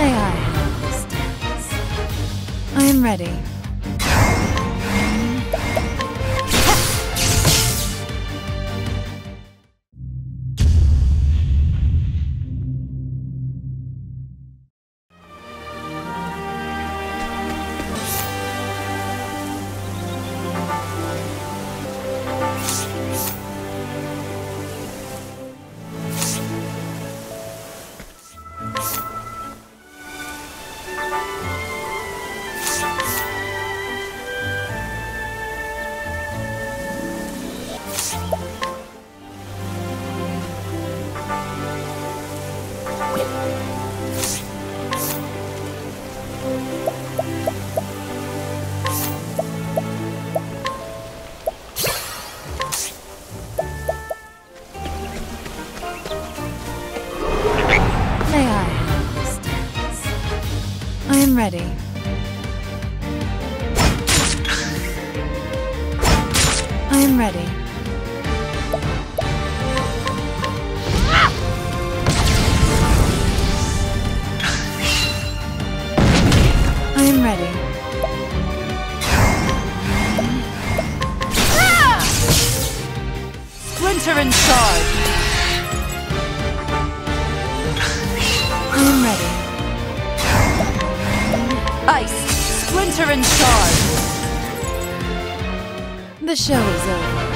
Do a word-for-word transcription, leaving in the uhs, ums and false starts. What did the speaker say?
May I handle this dance? I am ready. May I handle this dance? I am ready. I am ready. I am ready. Splinter and charge! I am ready. Ice! Splinter and charge! The show is over.